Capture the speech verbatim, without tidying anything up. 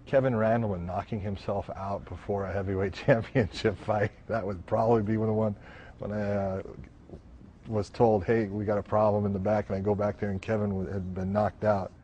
Kevin Randleman knocking himself out before a heavyweight championship fight. That would probably be the one when I uh, was told, hey, we got a problem in the back, and I go back there and Kevin had been knocked out.